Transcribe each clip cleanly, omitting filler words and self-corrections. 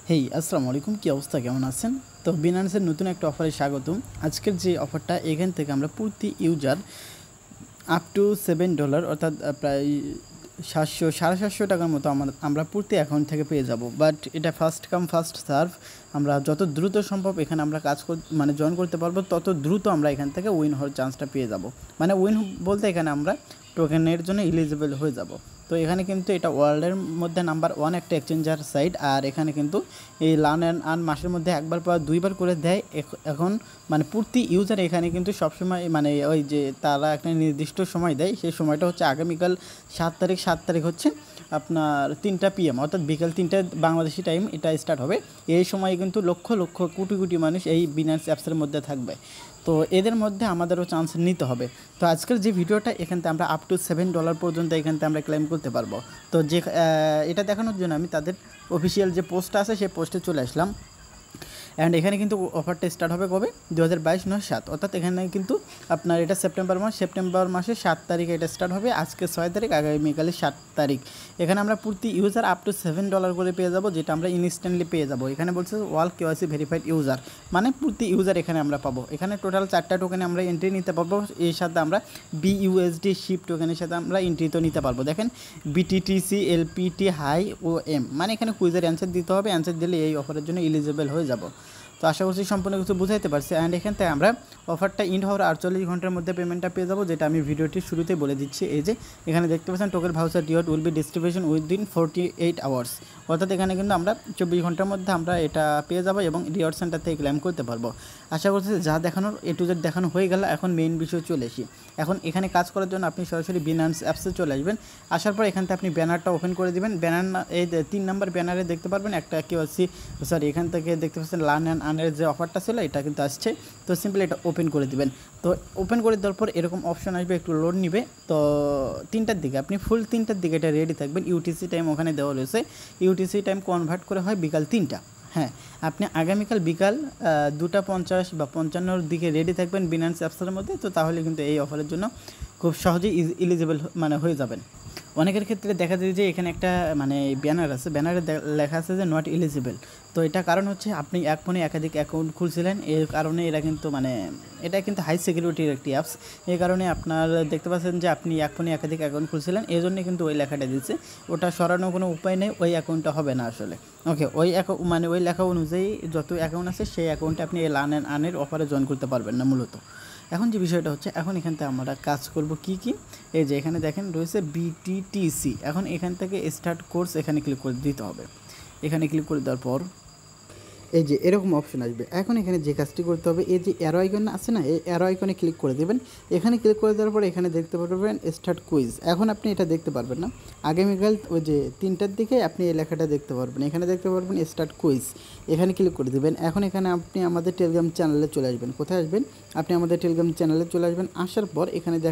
হেই আসসালামু আলাইকুম, কী অবস্থা, কেমন আছেন? তো বিনান্সের নতুন একটা অফারে স্বাগতম। আজকের যে অফারটা, এখান থেকে আমরা প্রতি ইউজার আপ টু $7 অর্থাৎ প্রায় 700-750 টাকার মতো আমরা প্রতি অ্যাকাউন্ট থেকে পেয়ে যাব। বাট এটা ফার্স্ট কাম ফার্স্ট সার্ভ। আমরা যত দ্রুত সম্ভব এখানে আমরা জয়েন করতে পারবো, তত দ্রুত আমরা এখান থেকে উইন হওয়ার চান্সটা পেয়ে যাব। মানে উইন বলতে এখানে আমরা টোকেনের জন্য এলিজিবল হয়ে যাব। তো এখানে কিন্তু এটা ওয়ার্ল্ডের মধ্যে নাম্বার 1 একটা এক্সচেঞ্জার সাইট। আর এখানে কিন্তু এই লার্ন অ্যান্ড আর্ন মাসের মধ্যে একবার বা দুইবার করে দেয়। এখন মানে প্রতি ইউজার এখানে কিন্তু সবসময় মানে ওই যে তারা একটা নির্দিষ্ট সময় দেয়, সেই সময়টা হচ্ছে আগামীকাল 7 তারিখ হচ্ছে আপনার 3টা PM অর্থাৎ বিকাল 3টা বাংলাদেশি টাইম এটা স্টার্ট হবে। এই সময় কিন্তু লক্ষ লক্ষ কোটি কোটি মানুষ এই বিনান্স অ্যাপসের মধ্যে থাকবে। তো এদের মধ্যে আমাদেরও চান্স নিতে হবে। তো আজকের যে ভিডিওটা, এখান থেকে আমরা আপ টু $7 পর্যন্ত এখান থেকে আমরা ক্লেম করতে পারবো। তো যে এটা দেখানোর জন্য আমি তাদের অফিসিয়াল যে পোস্টটা আছে সেই পোস্টে চলে আসলাম। অ্যান্ড এখানে কিন্তু অফারটা স্টার্ট হবে কবে? 2022-07 অর্থাৎ এখানে কিন্তু আপনার এটা সেপ্টেম্বর মাসের 7 তারিখে এটা স্টার্ট হবে। আজকে 6 তারিখ, আগামীকালে 7 তারিখ। এখানে আমরা প্রতি ইউজার আপ টু $7 করে পেয়ে যাব, যেটা আমরা ইনস্ট্যান্টলি পেয়ে যাব। এখানে বলছে ওয়াল কেওয়াইসি ভেরিফাইড ইউজার, মানে প্রতি ইউজার এখানে আমরা পাবো। এখানে টোটাল 4টা টোকেনে আমরা এন্ট্রি নিতে পারবো। এর সাথে আমরা BUSD শিপ টোকেনের সাথে আমরা এন্ট্রি তো নিতে পারবো। দেখেন BTTC LPT হাই ও M, মানে এখানে কুইজের অ্যান্সার দিতে হবে। অ্যান্সার দিলে এই অফারের জন্য এলিজিবল হয়ে যাব। তো আশা করছি সম্পূর্ণ কিছু বুঝাইতে পারছি। অ্যান্ড এখান থেকে আমরা অফারটা ইন্ড হওয়ার 48 ঘন্টার মধ্যে পেমেন্টটা পেয়ে যাবো, যেটা আমি ভিডিওটির শুরুতেই বলে দিচ্ছি। এই যে এখানে দেখতে পাচ্ছেন token voucher reward will be distribution within 48 hours, অর্থাৎ এখানে কিন্তু আমরা 24 ঘন্টার মধ্যে আমরা এটা পেয়ে যাবো এবং রিওয়ার্ড সেন্টার থেকে ক্লেম করতে পারবো। আশা করছি যা দেখানোর A to Z দেখানো হয়ে গেল। এখন মেইন বিষয় চলে আসি। এখন এখানে কাজ করার জন্য আপনি সরাসরি বিনান্স অ্যাপসে চলে আসবেন। আসার পর এখান থেকে আপনি ব্যানারটা ওপেন করে দেবেন। ব্যানার এই 3 নম্বর ব্যানারে দেখতে পারবেন একটা এখান থেকে দেখতে পাচ্ছেন লার্ন অ্যান্ড আর্নের যে অফারটা ছিল এটা কিন্তু আসছে। তো সিম্পলি এটা ওপেন করে দিবেন। তো ওপেন করে দেওয়ার পর এরকম অপশন আসবে, একটু লোড নিবে। তো 3টার দিকে আপনি ফুল 3টার দিকে এটা রেডি থাকবেন। UTC টাইম ওখানে দেওয়া রয়েছে। UTC টাইম কনভার্ট করে হয় বিকাল 3টা। হ্যাঁ, আপনি আগামীকাল বিকাল 2:50 বা 55-র দিকে রেডি থাকবেন বিনান্স অ্যাপসের মধ্যে। তো তাহলে কিন্তু এই অফারের জন্য খুব সহজেই এলিজিবল মানে হয়ে যাবেন। অনেকের ক্ষেত্রে দেখা যায় যে এখানে একটা মানে ব্যানার আছে, ব্যানারে লেখা আছে যে নট এলিজিবল। তো এটা কারণ হচ্ছে আপনি এক ফোনে একাধিক অ্যাকাউন্ট খুলছিলেন, এর কারণে এরা কিন্তু মানে এটা কিন্তু হাই সিকিউরিটির একটি অ্যাপস। এই কারণে আপনার দেখতে পাচ্ছেন যে আপনি এক ফোনে একাধিক অ্যাকাউন্ট খুলছিলেন, এই জন্য কিন্তু ওই লেখাটা দিচ্ছে। ওটা সরানোর কোনো উপায় নেই, ওই অ্যাকাউন্টটা হবে না আসলে। ওকে, ওই লেখা অনুযায়ী যত অ্যাকাউন্ট আছে সেই অ্যাকাউন্টে আপনি এই লার্ন অ্যান্ড আর্নের অফারে জয়েন করতে পারবেন না মূলত। এখন যে বিষয়টা হচ্ছে, এখন এখান থেকে আমরা কাজ করব কি এই যে এখানে দেখেন রয়েছে BTTC। এখন এখান থেকে স্টার্ট কোর্স এখানে ক্লিক করে দিতে হবে। এখানে ক্লিক করে দেওয়ার পর এই যে এরকম অপশন আসবে। এখন এখানে যে কাজটি করতে হবে, এই যে অ্যারো আইকন আছে না, এই অ্যারো আইকনে ক্লিক করে দেবেন। এখানে ক্লিক করে দেওয়ার পর এখানে দেখতে পারবেন স্টার্ট কুইজ। এখন আপনি এটা দেখতে পারবেন না, আগামীকাল ওই যে 3টার দিকে আপনি এই লেখাটা দেখতে পারবেন। এখানে দেখতে পারবেন স্টার্ট কুইজ, এখানে ক্লিক করে দেবেন। এখন এখানে আপনি আমাদের টেলিগ্রাম চ্যানেলে চলে আসবেন। কোথায় আসবেন? আপনি আমাদের টেলিগ্রাম চ্যানেলে চলে আসবেন। আসার পর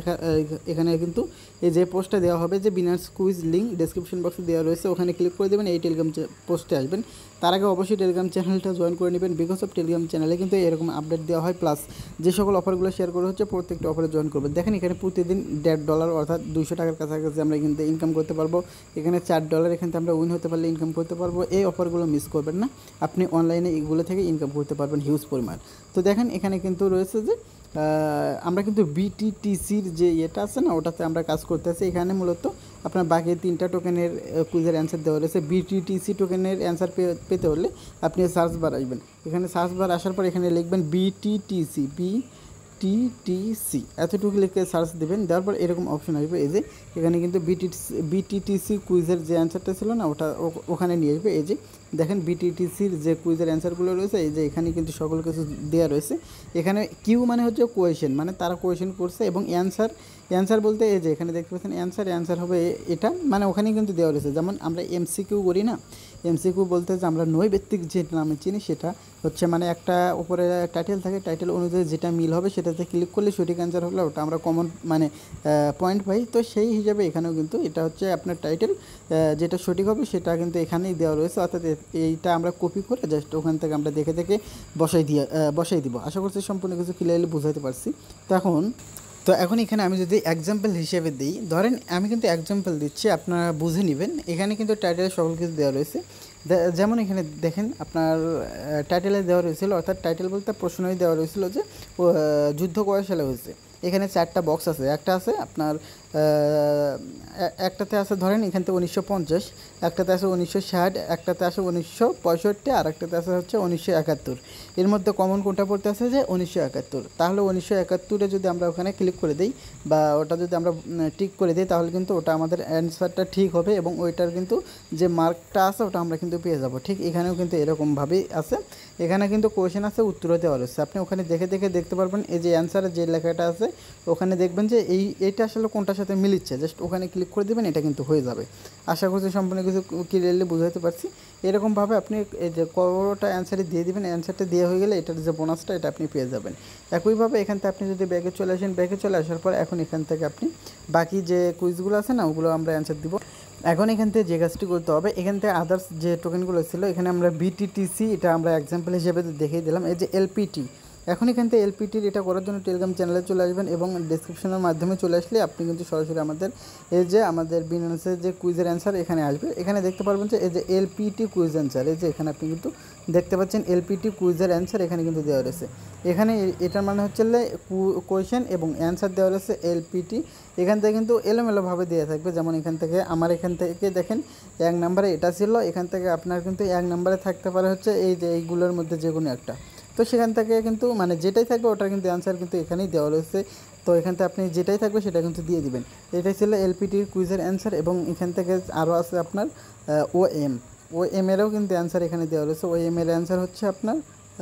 এখানে কিন্তু এই যে পোস্টটা দেওয়া হবে যে বিনান্স কুইজ লিঙ্ক ডেসক্রিপশন বক্সে দেওয়া রয়েছে, ওখানে ক্লিক করে দেবেন। এই টেলিগ্রাম পোস্টে আসবেন। তার আগে অবশ্যই টেলিগ্রাম চ্যানেলটা জয়েন করে নেবেন, বিকজ অফ টেলিগ্রাম চ্যানেলে কিন্তু এরকম আপডেট দেওয়া হয়, প্লাস যে সকল অফারগুলো শেয়ার করা হচ্ছে প্রত্যেকটা অফারে জয়েন করবেন। দেখেন এখানে প্রতিদিন $1.5 অর্থাৎ 200 টাকার কাছাকাছি আমরা কিন্তু ইনকাম করতে পারবো। এখানে $4 এখান থেকে আমরা উইন হতে পারলে ইনকাম করতে পারবো। এই অফারগুলো মিস করবেন না, আপনি অনলাইনে এগুলো থেকে ইনকাম করতে পারবেন হিউজ পরিমাণ। তো দেখেন এখানে কিন্তু রয়েছে যে আমরা কিন্তু BTTCর যে এটা আছে না, ওটাতে আমরা কাজ করতেছি। এখানে মূলত আপনার বাকি 3টা টোকেনের কুইজের অ্যান্সার দেওয়া রয়েছে। BTTC টোকেনের অ্যান্সার পেতে হলে আপনি সার্চ বার আসবেন। এখানে সার্চ বার আসার পর এখানে লিখবেন BTTC এতটুকু লিখে সার্চ দেবেন। দেওয়ার পর এরকম অপশন আসবে। এই যে এখানে কিন্তু BTTC কুইজের যে অ্যান্সারটা ছিল না, ওটা ওখানে নিয়ে আসবে। এই যে দেখেন BTTCর যে কুইজের অ্যান্সারগুলো রয়েছে, এই যে এখানে কিন্তু সকল কিছু দেওয়া রয়েছে। এখানে কিউ মানে হচ্ছে কোয়েশ্চেন, মানে তারা কোয়েশ্চেন করছে, এবং অ্যান্সার বলতে এই যে এখানে দেখতে পাচ্ছেন অ্যান্সার হবে এটা, মানে ওখানে কিন্তু দেওয়া রয়েছে। যেমন আমরা MCQ করি না, MCQ বলতে যে আমরা নৈবেত্তিক যে নামে চিনি সেটা হচ্ছে মানে একটা উপরে টাইটেল থাকে, টাইটেল অনুযায়ী যেটা মিল হবে সেটাতে ক্লিক করলে সঠিক অ্যান্সার হলে ওটা আমরা কমন মানে পয়েন্ট পাই। তো সেই হিসাবে এখানেও কিন্তু এটা হচ্ছে আপনার টাইটেল, যেটা সঠিক হবে সেটা কিন্তু এখানেই দেওয়া রয়েছে। অর্থাৎ এইটা আমরা কপি করে জাস্ট ওখান থেকে আমরা দেখে বসাই দিব। আশা করছি সম্পূর্ণ কিছু ক্লিয়ারলি বুঝাইতে পারছি। তো এখন তো এখন এখানে আমি যদি এক্সাম্পল হিসেবে দিই, ধরেন আমি কিন্তু এক্সাম্পল দিচ্ছি, আপনারা বুঝে নেবেন। এখানে কিন্তু টাইটেলে সকল কিছু দেওয়া রয়েছে। যেমন এখানে দেখেন আপনার টাইটেলে দেওয়া রয়েছিল, অর্থাৎ টাইটেল বলতে প্রশ্নই দেওয়া রয়েছিল যে যুদ্ধ কয় সালে হয়েছে। এখানে 4টা বক্স আছে, একটা আছে আপনার একটাতে আছে ধরেন এখান থেকে 1950, একটাতে আছে 1960, একটাতে আছে 1965, আর একটাতে আছে হচ্ছে 1971। এর মধ্যে কমন কোনটা পড়তে আছে যে 1971। তাহলে 1971-এ যদি আমরা ওখানে ক্লিক করে দিই বা ওটা যদি আমরা টিক করে দিই, তাহলে কিন্তু ওটা আমাদের অ্যান্সারটা ঠিক হবে এবং ওইটার কিন্তু যে মার্কটা আছে ওটা আমরা কিন্তু পেয়ে যাব। ঠিক এখানেও কিন্তু এরকমভাবেই আছে। এখানে কিন্তু কোয়েশ্চেন আছে, উত্তরও দেওয়া রয়েছে। আপনি ওখানে দেখে দেখে দেখতে পারবেন, এই যে অ্যান্সারের যে লেখাটা আছে ওখানে দেখবেন যে এইটা আসলে কোনটার সাথে মিলিচ্ছে। জাস্ট ওখানে ক্লিক করে দেবেন, এটা কিন্তু হয়ে যাবে। আশা করছি সম্পূর্ণ কিছু ক্লিয়ারলি বুঝাতে পারছি। এরকমভাবে আপনি এই যে কটা অ্যান্সারই দিয়ে দিবেন, অ্যান্সারটা দেওয়া হয়ে গেলে এটার যে বোনাসটা এটা আপনি পেয়ে যাবেন। একইভাবে এখান থেকে আপনি যদি ব্যাগে চলে আসেন, ব্যাগে চলে আসার পর এখন এখান থেকে আপনি বাকি যে কুইজগুলো আছে না ওগুলো আমরা অ্যান্সার দিব। এখন এখান থেকে যে কাজটি করতে হবে, এখান থেকে আদার্স যে টোকেনগুলো ছিল এখানে আমরা বিটিটিসি, এটা আমরা এক্সাম্পল হিসেবে দেখিয়ে দিলাম। এই যে এলপিটি, এখন এখান থেকে এলপিটির এটা করার জন্য টেলিগ্রাম চ্যানেলে চলে আসবেন এবং ডিসক্রিপশনের মাধ্যমে চলে আসলে আপনি কিন্তু সরাসরি আমাদের বিনান্সের যে কুইজের অ্যান্সার এখানে আসবে। এখানে দেখতে পারবেন যে এই যে এলপিটি কুইজ অ্যান্সার, এই যে এখানে আপনি কিন্তু দেখতে পাচ্ছেন এলপিটি কুইজের অ্যান্সার এখানে কিন্তু দেওয়া রয়েছে। এখানে এটার মানে হচ্ছে কোয়েশ্চেন এবং অ্যান্সার দেওয়া রয়েছে এলপিটি। এখান থেকে কিন্তু এলোমেলোভাবে দেওয়া থাকবে। যেমন এখান থেকে এখান থেকে দেখেন 1 নম্বরে এটা ছিল, এখান থেকে আপনার কিন্তু 1 নম্বরে থাকতে পারে হচ্ছে এই যে এইগুলোর মধ্যে যে কোনো একটা। তো সেখান থেকে কিন্তু মানে যেটাই থাকবে ওটার কিন্তু অ্যান্সার কিন্তু এখানেই দেওয়া রয়েছে। তো এখান থেকে আপনি যেটাই থাকবে সেটা কিন্তু দিয়ে দিবেন। এটাই ছিল এলপিটির কুইজের অ্যান্সার। এবং এখান থেকে আরও আছে আপনার ওএমেরও কিন্তু অ্যান্সার এখানে দেওয়া রয়েছে। ওএমের অ্যান্সার হচ্ছে আপনার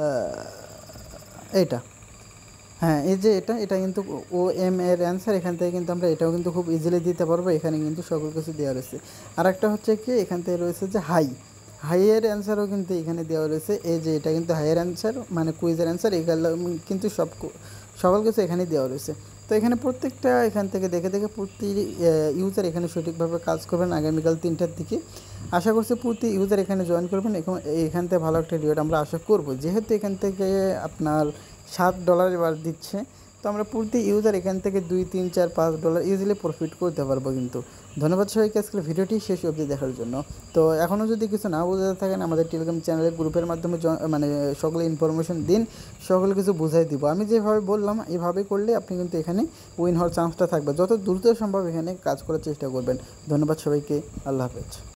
এইটা, হ্যাঁ এই যে এটা কিন্তু OM এর অ্যান্সার। এখান থেকে কিন্তু আমরা এটাও কিন্তু খুব ইজিলি দিতে পারবো। এখানে কিন্তু সকল কিছু দেওয়া রয়েছে। আর একটা হচ্ছে কি এখান থেকে রয়েছে যে হাইয়ের অ্যান্সারও কিন্তু এখানে দেওয়া রয়েছে। এই যে এটা কিন্তু হাইয়ের অ্যান্সার, মানে কুইজের অ্যান্সার, এগুলো কিন্তু সকল কিছু এখানে দেওয়া রয়েছে। তো এখানে প্রত্যেকটা এখান থেকে দেখে দেখে প্রতি ইউজার এখানে সঠিকভাবে কাজ করবেন আগামীকাল 3টার দিকে। আশা করছি প্রতি ইউজার এখানে জয়েন করবেন এবং এখান থেকে ভালো একটা রিওয়ার্ড আমরা আশা করব। যেহেতু এখান থেকে আপনার $7 এবার দিচ্ছে, তো আমরা প্রতি ইউজার এখান থেকে $2, $3, $4, $5 ইজিলি প্রফিট করতে পারবো কিন্তু। ধন্যবাদ সবাইকে আজকের ভিডিওটি শেষ অবধি দেখার জন্য। তো এখনও যদি কিছু না বুঝতে থাকেন, আমাদের টেলিগ্রাম চ্যানেলের গ্রুপের মাধ্যমে মানে সকলে ইনফরমেশন দিন, সকল কিছু বুঝাই দিব। আমি যেভাবে বললাম এইভাবে করলে আপনি কিন্তু এখানে উইন হওয়ার চান্সটা থাকবে। যত দ্রুত সম্ভব এখানে কাজ করার চেষ্টা করবেন। ধন্যবাদ সবাইকে, আল্লাহ হাফেজ।